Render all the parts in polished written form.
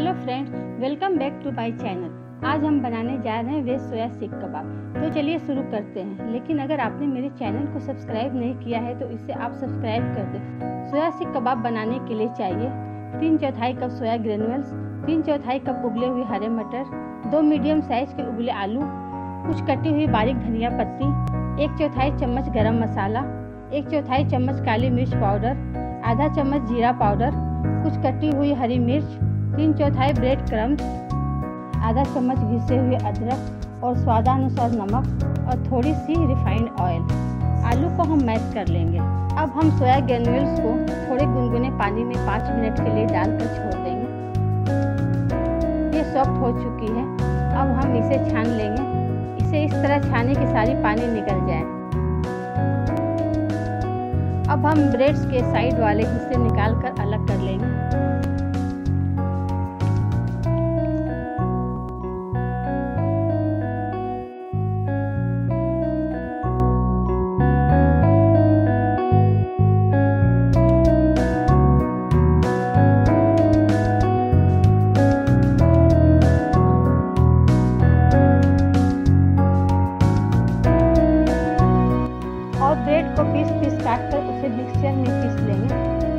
Hello friends, welcome back to my channel. आज हम बनाने जा रहे हैं वेज सोया सीख कबाब। तो चलिए शुरू करते हैं। लेकिन अगर आपने मेरे चैनल को सब्सक्राइब नहीं किया है तो इसे आप सब्सक्राइब कर दें। सोया सीख कबाब बनाने के लिए चाहिए 3/4 कप सोया ग्रेन्यूल्स, 3/4 कप उबले हुए हरे मटर, 2 मीडियम साइज के उबले आलू, कुछ कटी हुई बारीक धनिया पत्ती, 1/4 चम्मच गरम मसाला, 1/4 चम्मच काली मिर्च पाउडर, आधा चम्मच जीरा पाउडर, कुछ कटी हुई हरी मिर्च, 3/4 ब्रेड क्रम्स, आधा चम्मच घिसे हुए अदरक और स्वादानुसार नमक और थोड़ी सी रिफाइंड ऑयल। आलू को हम मैश कर लेंगे। अब हम सोया ग्रेन्यूल्स को थोड़े गुनगुने पानी में 5 मिनट के लिए डालकर छोड़ देंगे। ये सॉफ्ट हो चुकी है। अब हम इसे छान लेंगे। इसे इस तरह छाने कि सारी पानी निकल जाए। अब हम ब्रेड्स के साइड वाले हिस्से निकाल कर अलग कर लेंगे। और ब्रेड को पीस काट कर उसे मिक्सचर में पीस लेंगे।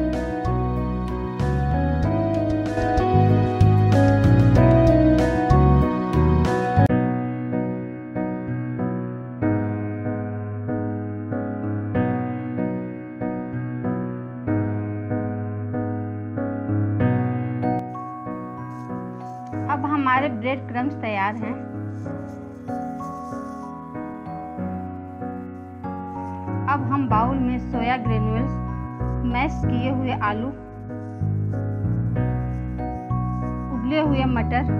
अब हमारे ब्रेड क्रम्स तैयार हैं। अब हम बाउल में सोया ग्रेन्यूल्स, मैश किए हुए आलू, उबले हुए मटर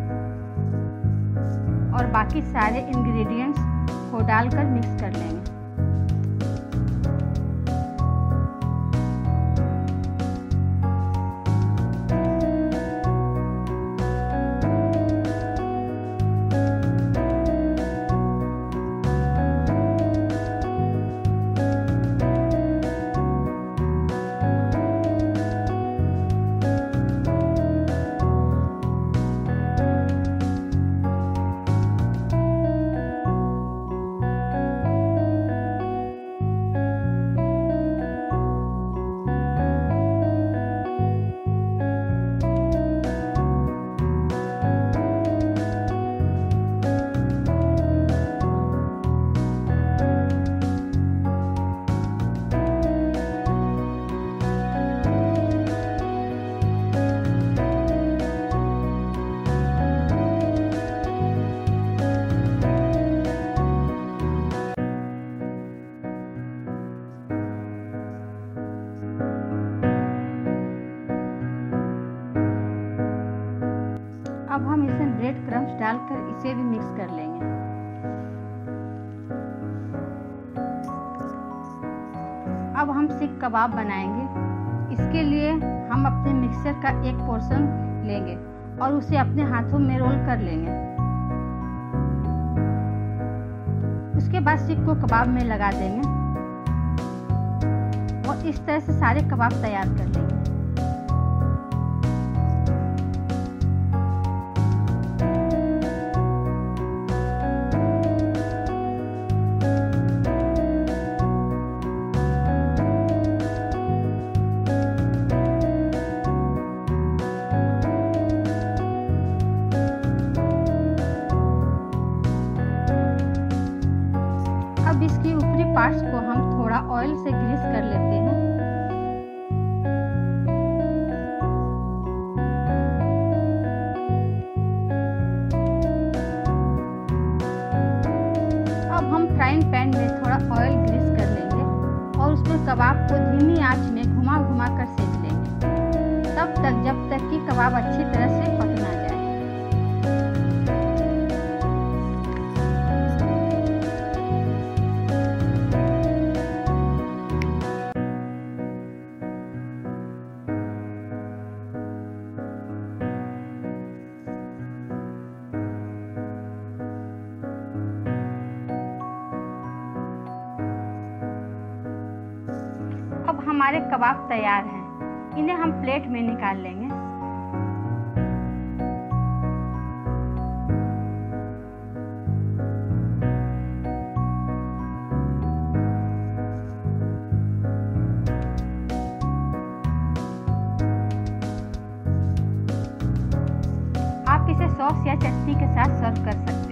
और बाकी सारे इंग्रेडिएंट्स को डालकर मिक्स कर लेंगे। अब हम इसमें ब्रेड क्रम्स डालकर इसे भी मिक्स कर लेंगे। अब हम सीख कबाब बनाएंगे। इसके लिए हम अपने मिक्सचर का एक पोर्शन लेंगे और उसे अपने हाथों में रोल कर लेंगे। उसके बाद सीख को कबाब में लगा देंगे और इस तरह से सारे कबाब तैयार कर लेंगे। अब इसकी ऊपरी पार्ट्स को हम थोड़ा ऑयल से ग्रीस कर लेते हैं। अब हम फ्राइंग पैन में थोड़ा ऑयल ग्रीस कर लेंगे और उसमें कबाब को धीमी आंच में घुमा कर सेक लेंगे, तब तक जब तक कि कबाब अच्छी तरह से पक ना जाए। हमारे कबाब तैयार हैं। इन्हें हम प्लेट में निकाल लेंगे। सॉस या चटनी के साथ सर्व कर सकते हैं।